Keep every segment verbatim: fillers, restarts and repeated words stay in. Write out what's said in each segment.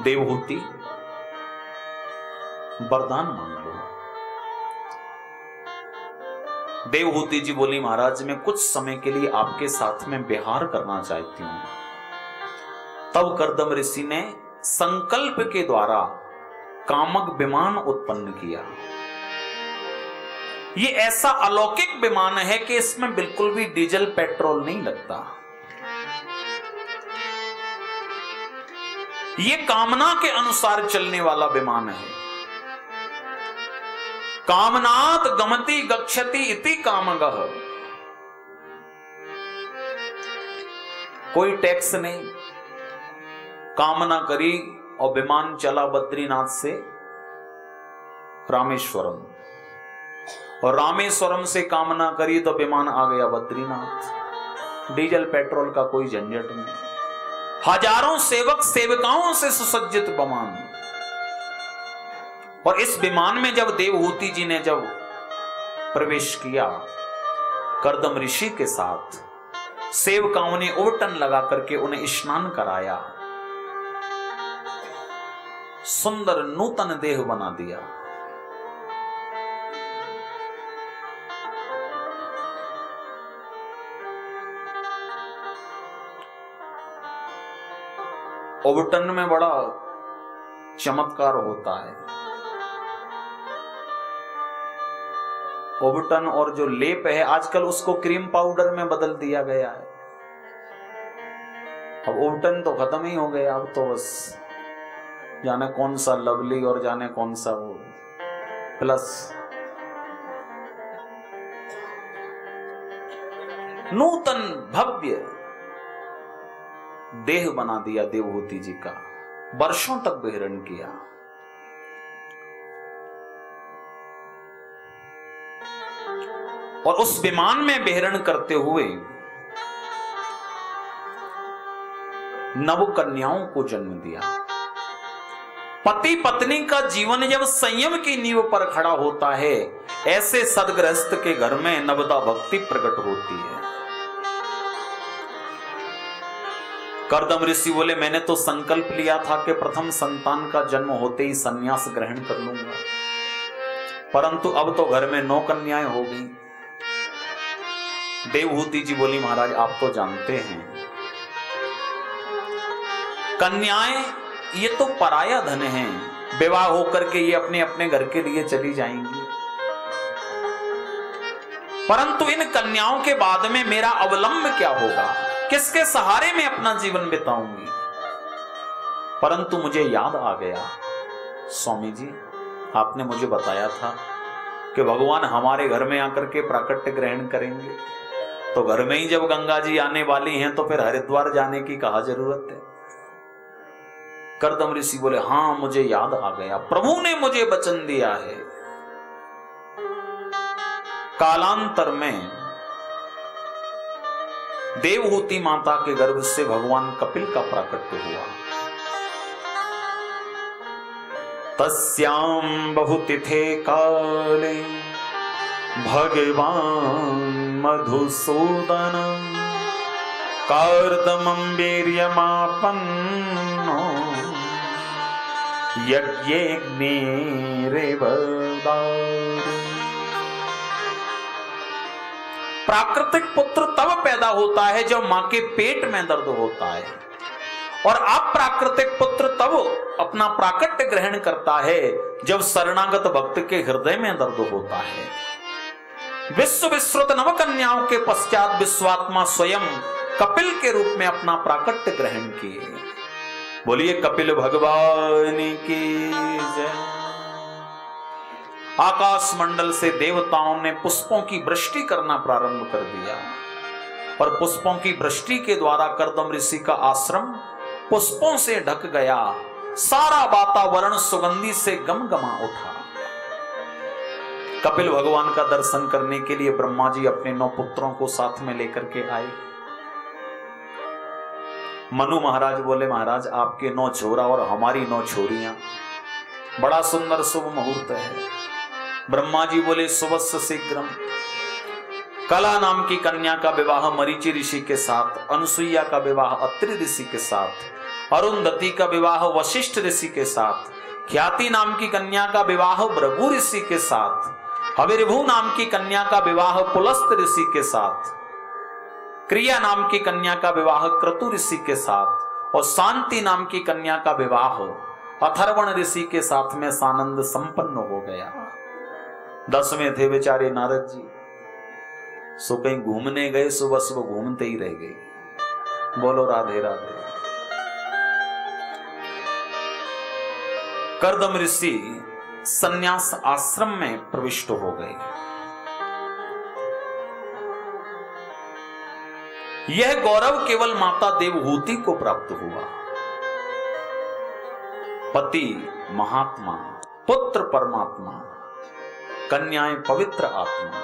देवहूति वरदान मांग लो। देवहूति जी बोली महाराज मैं कुछ समय के लिए आपके साथ में विहार करना चाहती हूं। तब कर्दम ऋषि ने संकल्प के द्वारा कामक विमान उत्पन्न किया। ये ऐसा अलौकिक विमान है कि इसमें बिल्कुल भी डीजल पेट्रोल नहीं लगता। ये कामना के अनुसार चलने वाला विमान है। कामनात गमति गच्छति इति कामगः। कोई टैक्स नहीं, कामना करी और विमान चला बद्रीनाथ से रामेश्वरम, और रामेश्वरम से कामना करी तो विमान आ गया बद्रीनाथ। डीजल पेट्रोल का कोई झंझट नहीं। हजारों सेवक सेविकाओं से सुसज्जित विमान। और इस विमान में जब देवहूति जी ने जब प्रवेश किया कर्दम ऋषि के साथ, सेवकाओं ने उबटन लगा करके उन्हें स्नान कराया, सुंदर नूतन देह बना दिया। उबटन में बड़ा चमत्कार होता है। उबटन और जो लेप है आजकल उसको क्रीम पाउडर में बदल दिया गया है। अब उबटन तो खत्म ही हो गया। अब तो बस जाने कौन सा लवली और जाने कौन सा वो प्लस। नूतन भव्य देह बना दिया देवहूति जी का। वर्षों तक विहरण किया। और उस विमान में विहरण करते हुए नव कन्याओं को जन्म दिया। पति पत्नी का जीवन जब संयम की नींव पर खड़ा होता है, ऐसे सदगृहस्थ के घर में नवदा भक्ति प्रकट होती है। कर्दम ऋषि बोले मैंने तो संकल्प लिया था कि प्रथम संतान का जन्म होते ही संन्यास ग्रहण कर लूंगा, परंतु अब तो घर में नौ कन्याएं हो गई। देवहूति जी बोली महाराज आप तो जानते हैं कन्याएं ये तो पराया धन है, विवाह होकर के ये अपने अपने घर के लिए चली जाएंगी, परंतु इन कन्याओं के बाद में मेरा अवलंब क्या होगा, किसके सहारे में अपना जीवन बिताऊंगी। परंतु मुझे याद आ गया स्वामी जी आपने मुझे बताया था कि भगवान हमारे घर में आकर के प्राकट्य ग्रहण करेंगे, तो घर में ही जब गंगा जी आने वाली हैं तो फिर हरिद्वार जाने की कहा जरूरत है। कर्दम ऋषि बोले हां मुझे याद आ गया, प्रभु ने मुझे वचन दिया है। कालांतर में देवहूति माता के गर्भ से भगवान कपिल का प्राकट्य हुआ। तस्याम बहुतिथे काले भगवान मधुसूदन कार्दमं वीर्यमापन्नो प्राकृतिक पुत्र तब पैदा होता है जब मां के पेट में दर्द होता है, और अप्राकृतिक पुत्र तब अपना प्राकट्य ग्रहण करता है जब शरणागत भक्त के हृदय में दर्द होता है। विश्व विश्रुत नव कन्याओं के पश्चात विश्वात्मा स्वयं कपिल के रूप में अपना प्राकट्य ग्रहण किए। बोलिए कपिल भगवान की जय। आकाश मंडल से देवताओं ने पुष्पों की वृष्टि करना प्रारंभ कर दिया, और पुष्पों की वृष्टि के द्वारा कर्दम ऋषि का आश्रम पुष्पों से ढक गया। सारा वातावरण सुगंधी से गमगमा उठा। कपिल भगवान का दर्शन करने के लिए ब्रह्मा जी अपने नौ पुत्रों को साथ में लेकर के आए। मनु महाराज बोले महाराज आपके नौ छोरा और हमारी नौ छोरियां, बड़ा सुंदर शुभ मुहूर्त है। ब्रह्मा जी बोले सुवस्य शीघ्रम। कला नाम की कन्या का विवाह मरीचि ऋषि के साथ, अनुसुईया का विवाह अत्रि ऋषि के साथ, अरुंधति का विवाह वशिष्ठ ऋषि के साथ, ख्याति नाम की कन्या का विवाह भृगु ऋषि के साथ, हविर्भु नाम की कन्या का विवाह पुलस्त ऋषि के साथ, क्रिया नाम की कन्या का विवाह क्रतु ऋषि के साथ और शांति नाम की कन्या का विवाह अथर्वण ऋषि के साथ में सानंद संपन्न हो गया। दसवें थे बेचारे नारद जी, सो कहीं घूमने गए, सुबह सुबह घूमते ही रह गए। बोलो राधे राधे। कर्दम ऋषि संन्यास आश्रम में प्रविष्ट हो गए। यह गौरव केवल माता देवहूति को प्राप्त हुआ। पति महात्मा, पुत्र परमात्मा, कन्याएं पवित्र आत्मा।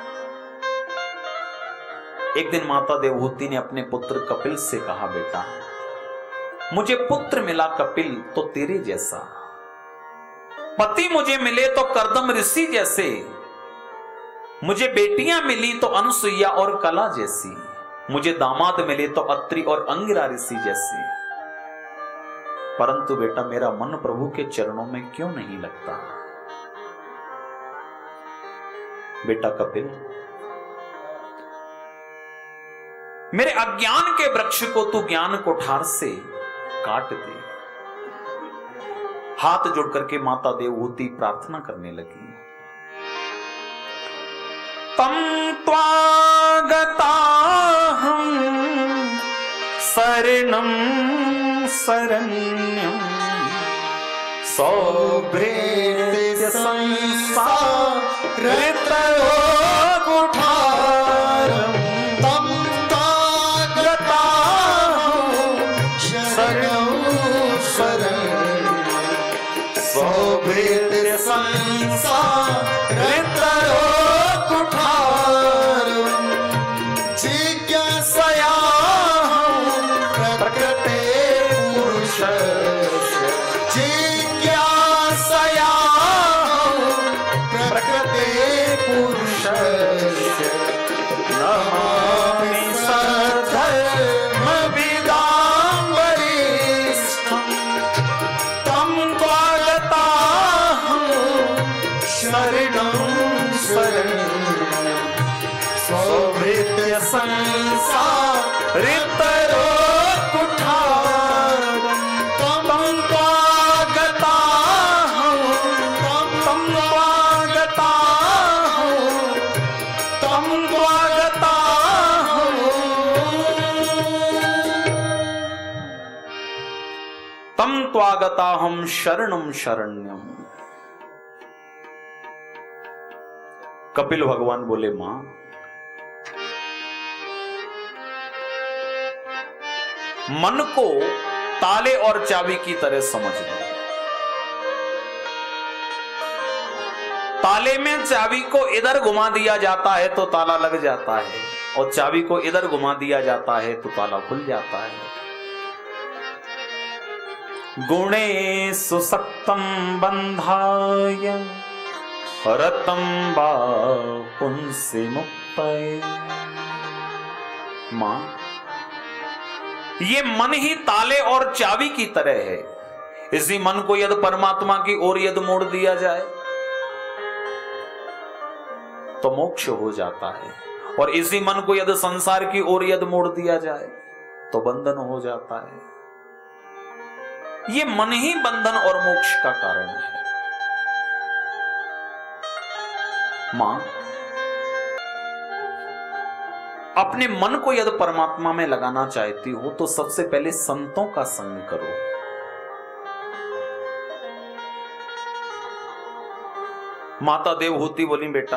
एक दिन माता देवहूति ने अपने पुत्र कपिल से कहा, बेटा मुझे पुत्र मिला कपिल तो तेरे जैसा, पति मुझे मिले तो कर्दम ऋषि जैसे, मुझे बेटियां मिली तो अनुसुईया और कला जैसी, मुझे दामाद मिले तो अत्रि और अंगिरा ऋषि जैसे, परंतु बेटा मेरा मन प्रभु के चरणों में क्यों नहीं लगता। बेटा कपिल, मेरे अज्ञान के वृक्ष को तू ज्ञान कोठार से काट दे। हाथ जोड़ करके माता देवहूति प्रार्थना करने लगी। तम त्वागताहं शरणं शरण्यं सौभृत्य संसारतरोकुठारं तम त्वागताहं शरणं शरण्यं सौभृत्य संसारतरोकुठारं जिज्ञासयाहं प्रकृते पुरुषस्य जिज्ञासयाहं प्रकृते पुरुषस्य नमामि सर्वधर्मविदां वरिष्ठं तं त्वागताहं शरणं शरण्यं सौभृत्य संसारतरोकुठारं तं त्वागताहं तं त्वागताहं तं त्वागताहं तम त्वागताहं शरणं शरण्यम। कपिल भगवान बोले, मां मन को ताले और चाबी की तरह समझ लो। ताले में चाबी को इधर घुमा दिया जाता है तो ताला लग जाता है, और चाबी को इधर घुमा दिया जाता है तो ताला खुल जाता है। गुणे सुसक्तम बंधाय रतम बा पुंसे मुक्तये। मां, ये मन ही ताले और चाबी की तरह है। इसी मन को यदि परमात्मा की ओर यदि मोड़ दिया जाए तो मोक्ष हो जाता है, और इसी मन को यदि संसार की ओर यदि मोड़ दिया जाए तो बंधन हो जाता है। ये मन ही बंधन और मोक्ष का कारण है। मां, अपने मन को यदि परमात्मा में लगाना चाहती हो तो सबसे पहले संतों का संग करो। माता देवहूति बोली, बेटा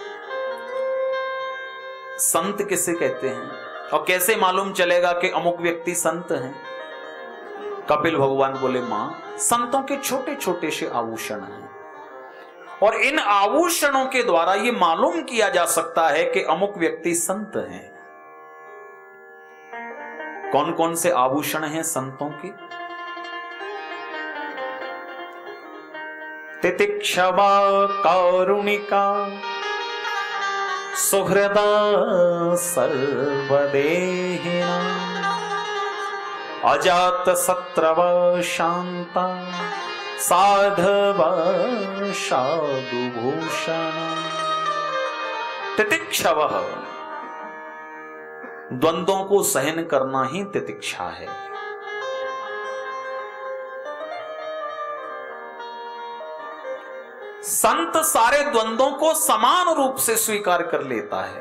संत किसे कहते हैं और कैसे मालूम चलेगा कि अमुक व्यक्ति संत हैं? कपिल भगवान बोले, मां संतों के छोटे छोटे से आभूषण हैं, और इन आभूषणों के द्वारा यह मालूम किया जा सकता है कि अमुक व्यक्ति संत हैं। कौन कौन से आभूषण हैं संतों के? तितिक्षवा कारुणिका सुहृदा सर्वदेहिना अजात शत्रव शांता साधव साधु भूषण। तितिक्षव, द्वंद्वों को सहन करना ही तितिक्षा है। संत सारे द्वंद्वों को समान रूप से स्वीकार कर लेता है।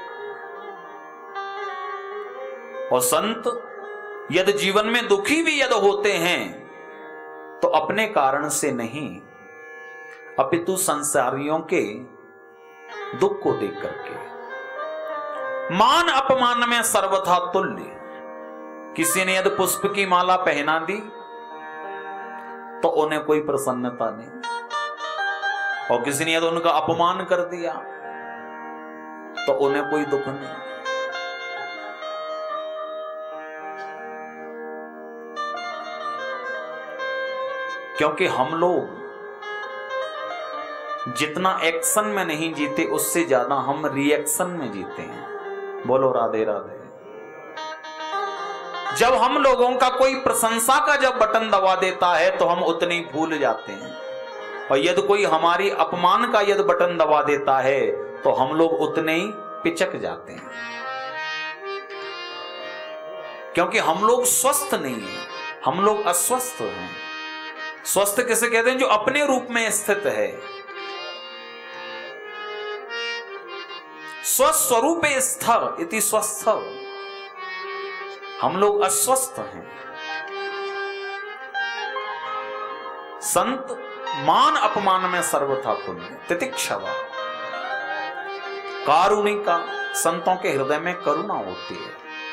और संत यदि जीवन में दुखी भी यदि होते हैं तो अपने कारण से नहीं, अपितु संसारियों के दुख को देख करके। मान अपमान में सर्वथा तुल्य। किसी ने यदि पुष्प की माला पहना दी तो उन्हें कोई प्रसन्नता नहीं, और किसी ने यदि उनका अपमान कर दिया तो उन्हें कोई दुख नहीं। क्योंकि हम लोग जितना एक्शन में नहीं जीते उससे ज्यादा हम रिएक्शन में जीते हैं। बोलो राधे राधे। जब हम लोगों का कोई प्रशंसा का जब बटन दबा देता है तो हम उतने ही भूल जाते हैं, और यदि कोई हमारी अपमान का यदि बटन दबा देता है तो हम लोग उतने ही पिचक जाते हैं। क्योंकि हम लोग स्वस्थ नहीं हैं, हम लोग अस्वस्थ हैं। स्वस्थ किसे कहते हैं? जो अपने रूप में स्थित है, स्वस्वरूप स्थ इति स्वस्थ। हम लोग अस्वस्थ हैं। संत मान अपमान में सर्वथा तुल्य। तितिक्षवा, कारुणिका, संतों के हृदय में करुणा होती है।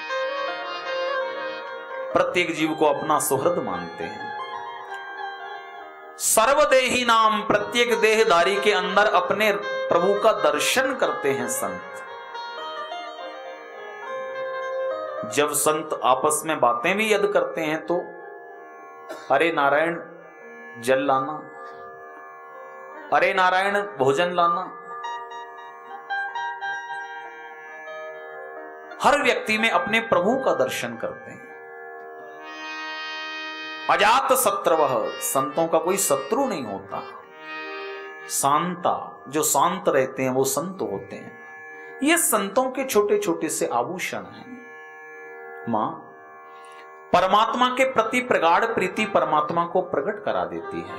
प्रत्येक जीव को अपना सुहृद मानते हैं। सर्वदेही नाम, प्रत्येक देहधारी के अंदर अपने प्रभु का दर्शन करते हैं संत। जब संत आपस में बातें भी यदि करते हैं तो अरे नारायण जल लाना, अरे नारायण भोजन लाना। हर व्यक्ति में अपने प्रभु का दर्शन करते हैं। अजात शत्रवः, संतों का कोई शत्रु नहीं होता। शांता, जो शांत रहते हैं वो संत होते हैं। ये संतों के छोटे छोटे से आभूषण हैं। मां परमात्मा के प्रति प्रगाढ़ प्रीति परमात्मा को प्रकट करा देती है।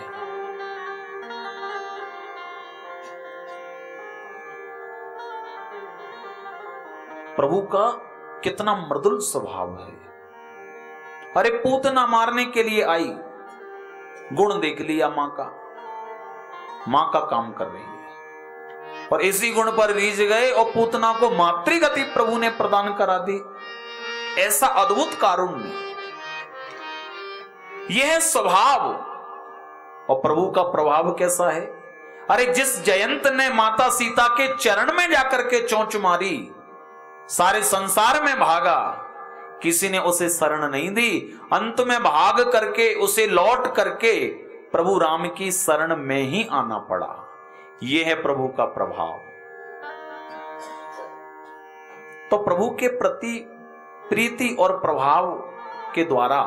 प्रभु का कितना मृदुल स्वभाव है। अरे पूतना मारने के लिए आई, गुण देख लिया मां का, मां का काम कर रही है, और इसी गुण पर रीझ गए और पूतना को मातृगति प्रभु ने प्रदान करा दी। ऐसा अद्भुत कारुण्य, यह है स्वभाव। और प्रभु का प्रभाव कैसा है? अरे जिस जयंत ने माता सीता के चरण में जाकर के चोंच मारी, सारे संसार में भागा, किसी ने उसे शरण नहीं दी। अंत में भाग करके उसे लौट करके प्रभु राम की शरण में ही आना पड़ा। यह है प्रभु का प्रभाव। तो प्रभु के प्रति प्रीति और प्रभाव के द्वारा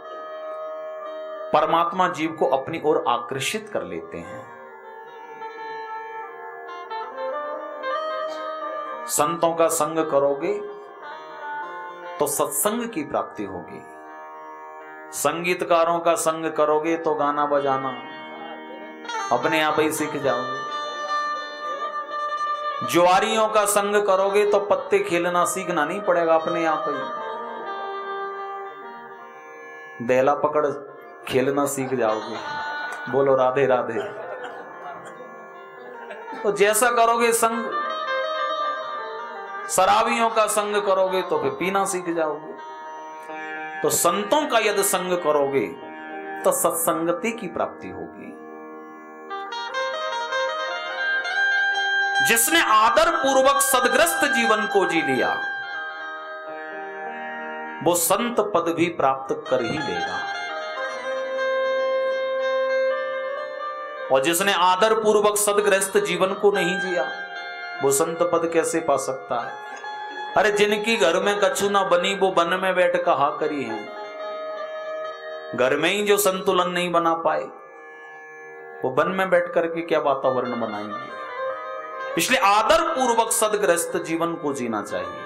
परमात्मा जीव को अपनी ओर आकर्षित कर लेते हैं। संतों का संग करोगे तो सत्संग की प्राप्ति होगी। संगीतकारों का संग करोगे तो गाना बजाना अपने आप ही सीख जाओगे। जुआरियों का संग करोगे तो पत्ते खेलना सीखना नहीं पड़ेगा, अपने आप ही देहला पकड़ खेलना सीख जाओगे। बोलो राधे राधे। तो जैसा करोगे संग, शराबियों का संग करोगे तो फिर पीना सीख जाओगे। तो संतों का यदि संग करोगे तो सत्संगति की प्राप्ति होगी। जिसने आदर पूर्वक सदग्रस्त जीवन को जी लिया वो संत पद भी प्राप्त कर ही लेगा। और जिसने आदर पूर्वक सदग्रस्त जीवन को नहीं जिया वो संत पद कैसे पा सकता है? अरे जिनकी घर में कछु ना बनी वो वन में बैठ कहा करी है। घर में ही जो संतुलन नहीं बना पाए, वो वन में बैठ करके क्या वातावरण बनाएंगे। इसलिए आदर पूर्वक सदगृहस्थ जीवन को जीना चाहिए।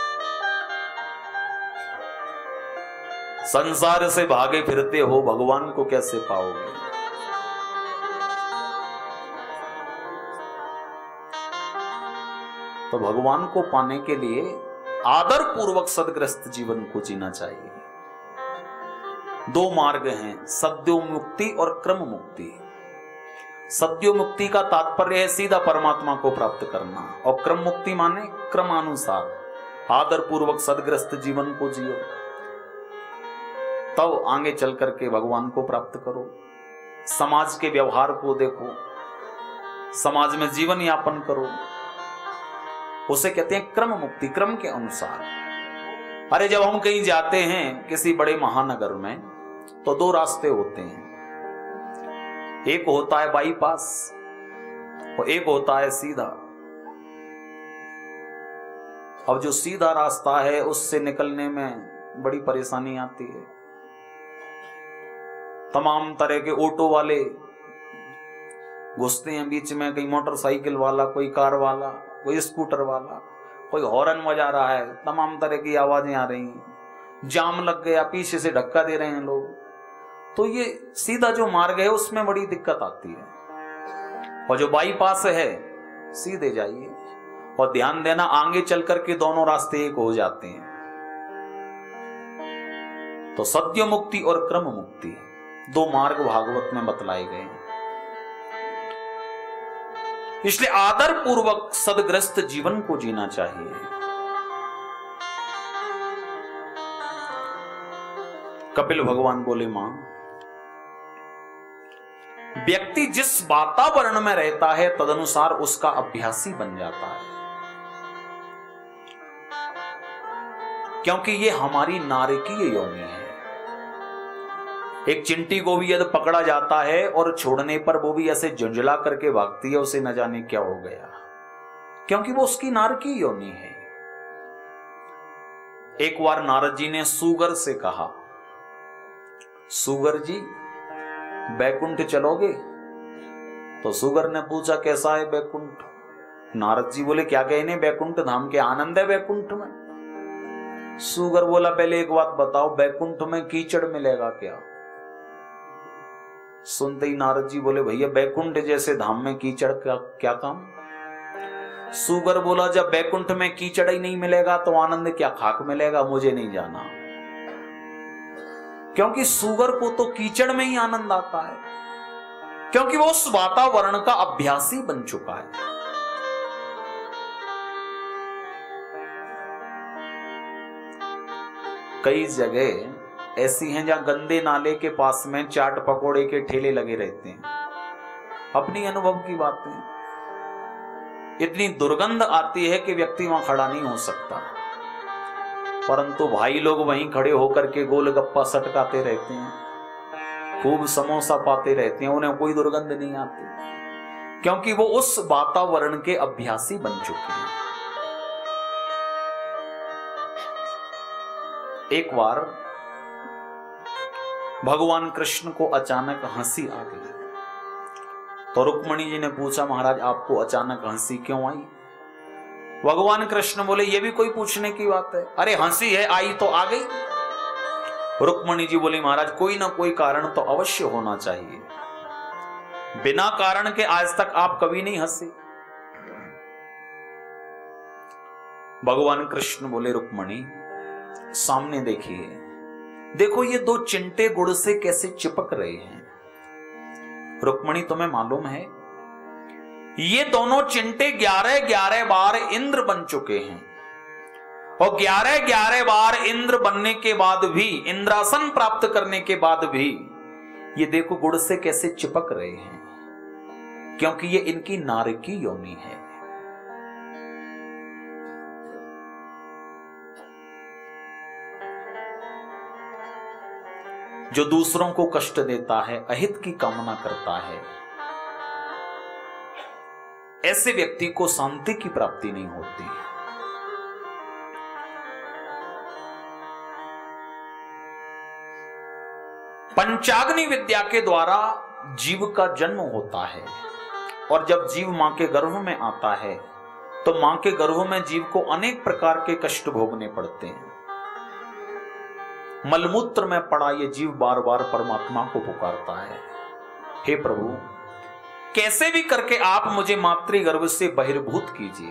संसार से भागे फिरते हो, भगवान को कैसे पाओगे। तो भगवान को पाने के लिए आदर पूर्वक सदगृहस्थ जीवन को जीना चाहिए। दो मार्ग हैं, सद्योमुक्ति और क्रम मुक्ति। सद्योमुक्ति का तात्पर्य है सीधा परमात्मा को प्राप्त करना, और क्रम मुक्ति माने क्रमानुसार आदर पूर्वक सदगृहस्थ जीवन को जियो, तब तो आगे चल करके भगवान को प्राप्त करो। समाज के व्यवहार को देखो, समाज में जीवन यापन करो, उसे कहते हैं क्रम मुक्ति, क्रम के अनुसार। अरे जब हम कहीं जाते हैं किसी बड़े महानगर में, तो दो रास्ते होते हैं, एक होता है बाईपास और एक होता है सीधा। अब जो सीधा रास्ता है उससे निकलने में बड़ी परेशानी आती है। तमाम तरह के ऑटो वाले घुसते हैं बीच में, कहीं मोटरसाइकिल वाला, कोई कार वाला, कोई स्कूटर वाला, कोई हॉर्न बजा रहा है, तमाम तरह की आवाजें आ रही हैं, जाम लग गया, पीछे से धक्का दे रहे हैं लोग। तो ये सीधा जो मार्ग है उसमें बड़ी दिक्कत आती है, और जो बाईपास है सीधे जाइए, और ध्यान देना आगे चल करके दोनों रास्ते एक हो जाते हैं। तो सत्य मुक्ति और क्रम मुक्ति दो मार्ग भागवत में बतलाए गए हैं। इसलिए आदर पूर्वक सदग्रस्त जीवन को जीना चाहिए। कपिल भगवान बोले, मां, व्यक्ति जिस वातावरण में रहता है तदनुसार उसका अभ्यासी बन जाता है, क्योंकि ये हमारी नारकीय योनि है। एक चिंटी को भी यदि पकड़ा जाता है और छोड़ने पर वो भी ऐसे झुंझला करके भागती है, उसे न जाने क्या हो गया, क्योंकि वो उसकी नारकीय योनि है। एक बार नारद जी ने सूगर से कहा, सूगर जी बैकुंठ चलोगे? तो सूगर ने पूछा, कैसा है बैकुंठ? नारद जी बोले, क्या कहने बैकुंठ धाम के आनंद है बैकुंठ में। सूगर बोला, पहले एक बात बताओ, बैकुंठ में कीचड़ मिलेगा क्या? सुनते ही नारद जी बोले, भैया बैकुंठ जैसे धाम में कीचड़ का क्या काम? सूगर बोला, जब बैकुंठ में कीचड़ ही नहीं मिलेगा तो आनंद क्या खाक मिलेगा? मुझे नहीं जाना, क्योंकि सूगर को तो कीचड़ में ही आनंद आता है, क्योंकि वो उस वातावरण का अभ्यासी बन चुका है। कई जगह ऐसी हैं जहां गंदे नाले के पास में चाट पकोड़े के ठेले लगे रहते हैं। अपनी अनुभव की बातें, इतनी दुर्गंध आती है कि व्यक्ति वहां खड़ा नहीं हो सकता, परंतु भाई लोग वहीं खड़े होकर के गोलगप्पा सटकाते रहते हैं, खूब समोसा पाते रहते हैं, उन्हें कोई दुर्गंध नहीं आती, क्योंकि वो उस वातावरण के अभ्यासी बन चुके हैं। एक बार भगवान कृष्ण को अचानक हंसी आ गई, तो रुक्मणी जी ने पूछा, महाराज आपको अचानक हंसी क्यों आई? भगवान कृष्ण बोले, ये भी कोई पूछने की बात है, अरे हंसी है, आई तो आ गई। रुक्मणी जी बोली, महाराज कोई ना कोई कारण तो अवश्य होना चाहिए, बिना कारण के आज तक आप कभी नहीं हंसे। भगवान कृष्ण बोले, रुक्मणी सामने देखिए, देखो ये दो चिंटे गुड़ से कैसे चिपक रहे हैं। रुक्मणी तुम्हें मालूम है, ये दोनों चिंटे ग्यारह ग्यारह बार इंद्र बन चुके हैं, और ग्यारह ग्यारह बार इंद्र बनने के बाद भी, इंद्रासन प्राप्त करने के बाद भी, ये देखो गुड़ से कैसे चिपक रहे हैं, क्योंकि ये इनकी नारकी योनि है। जो दूसरों को कष्ट देता है, अहित की कामना करता है, ऐसे व्यक्ति को शांति की प्राप्ति नहीं होती। पंचाग्नि विद्या के द्वारा जीव का जन्म होता है और जब जीव मां के गर्भ में आता है तो मां के गर्भ में जीव को अनेक प्रकार के कष्ट भोगने पड़ते हैं। मलमूत्र में पड़ा ये जीव बार बार परमात्मा को पुकारता है, हे प्रभु कैसे भी करके आप मुझे मातृगर्भ से बहिर्भूत कीजिए।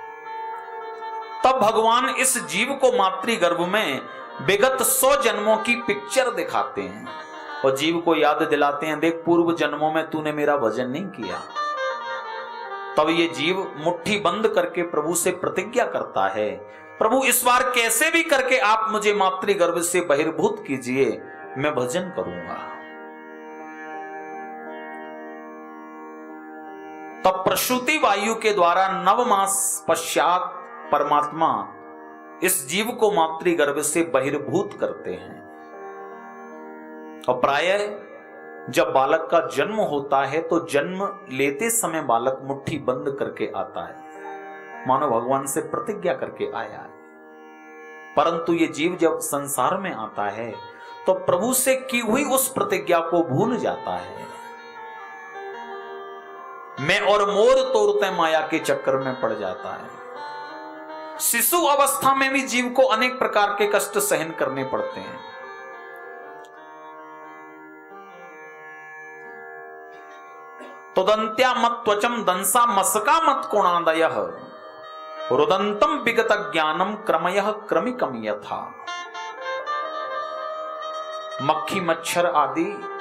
तब भगवान इस जीव को मातृगर्भ में विगत सौ जन्मों की पिक्चर दिखाते हैं और जीव को याद दिलाते हैं, देख पूर्व जन्मों में तूने मेरा भजन नहीं किया। तब ये जीव मुट्ठी बंद करके प्रभु से प्रतिज्ञा करता है, प्रभु इस बार कैसे भी करके आप मुझे मातृगर्भ से बहिर्भूत कीजिए, मैं भजन करूंगा। तब प्रसूति वायु के द्वारा नव मास पश्चात परमात्मा इस जीव को मातृगर्भ से बहिर्भूत करते हैं और प्रायः जब बालक का जन्म होता है तो जन्म लेते समय बालक मुट्ठी बंद करके आता है, मानो भगवान से प्रतिज्ञा करके आया है। परंतु ये जीव जब संसार में आता है तो प्रभु से की हुई उस प्रतिज्ञा को भूल जाता है। मैं और मोर तोड़ते माया के चक्कर में पड़ जाता है। शिशु अवस्था में भी जीव को अनेक प्रकार के कष्ट सहन करने पड़ते हैं। तो दंत्या मत त्वचम दंसा मस्का मत कोणादयः रुदंतम विगत ज्ञानम क्रमयः क्रमिकम यथा। मक्खी मच्छर आदि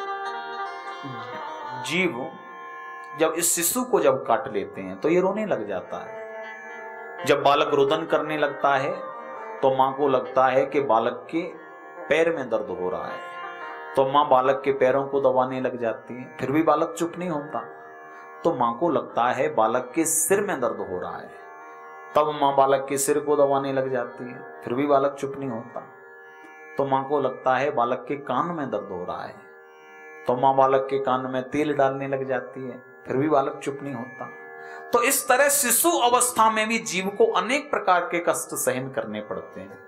जीव जब इस शिशु को जब काट लेते हैं तो ये रोने लग जाता है। जब बालक रुदन करने लगता है तो मां को लगता है कि बालक के पैर में दर्द हो रहा है, तो मां बालक के पैरों को दबाने लग जाती है, फिर भी बालक चुप नहीं होता। तो मां को लगता है बालक के सिर में दर्द हो रहा है, तब मां बालक के सिर को दबाने लग जाती है, फिर भी बालक चुप नहीं होता। तो मां को लगता है बालक के कान में दर्द हो रहा है, तो मां बालक के कान में तेल डालने लग जाती है, फिर भी बालक चुप नहीं होता। तो इस तरह शिशु अवस्था में भी जीव को अनेक प्रकार के कष्ट सहन करने पड़ते हैं।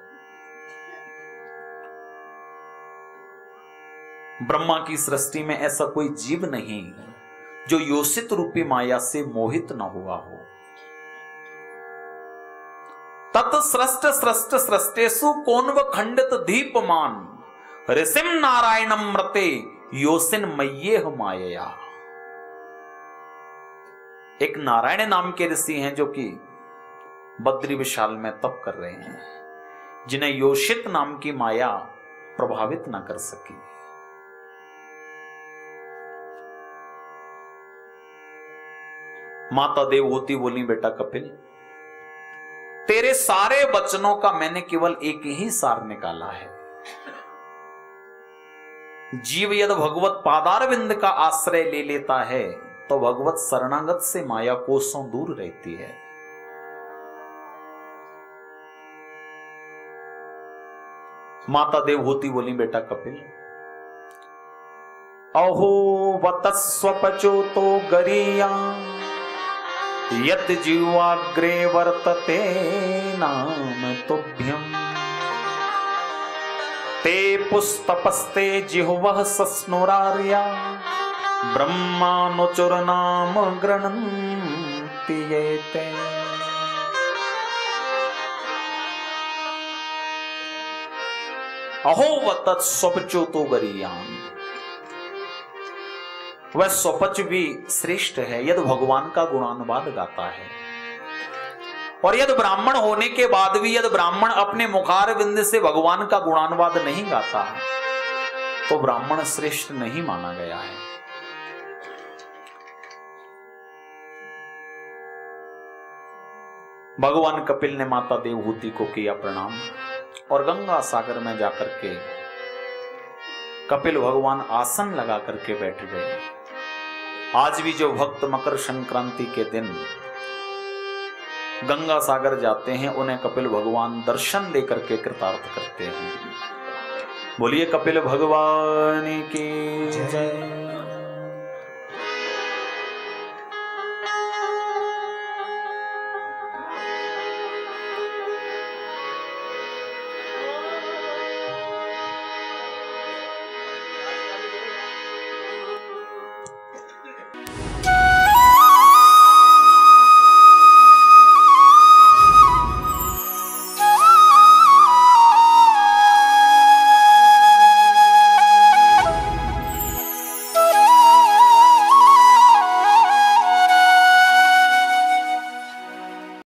ब्रह्मा की सृष्टि में ऐसा कोई जीव नहीं जो योषित रूपी माया से मोहित न हुआ हो। तत् सृष्ट सृष्ट सृष्टेषु कोन्व खंडित दीपमान ऋषिम नारायणम मृते योसिन मय्येह मायया। एक नारायण नाम के ऋषि हैं जो कि बद्री विशाल में तप कर रहे हैं, जिन्हें योषित नाम की माया प्रभावित न कर सकी। माता देवहूति बोली, बेटा कपिल तेरे सारे वचनों का मैंने केवल एक ही सार निकाला है। जीव यदि भगवत पादारविंद का आश्रय ले लेता है तो भगवत शरणागत से माया कोसों दूर रहती है। माता देवहूति बोली, बेटा कपिल अहो वतस्वपचो तो गरिया यत जीवाग्रे वर्तते नाम तुभ्यम ते पुस्तपस्ते जिह्वः सस्नुरार्या ब्रह्मानुचुर नाम गृह्णन्ति ये ते। अहो वतत् स्वपचो तो गरियान, वह स्वपच भी श्रेष्ठ है यदि भगवान का गुणानुवाद गाता है। और यदि ब्राह्मण होने के बाद भी यदि ब्राह्मण अपने मुखार बिंद से भगवान का गुणानुवाद नहीं गाता तो ब्राह्मण श्रेष्ठ नहीं माना गया है। भगवान कपिल ने माता देवहूति को किया प्रणाम और गंगा सागर में जाकर के कपिल भगवान आसन लगा करके बैठ गए। आज भी जो भक्त मकर संक्रांति के दिन गंगा सागर जाते हैं उन्हें कपिल भगवान दर्शन देकर के कृतार्थ करते हैं। बोलिए कपिल भगवान की जय।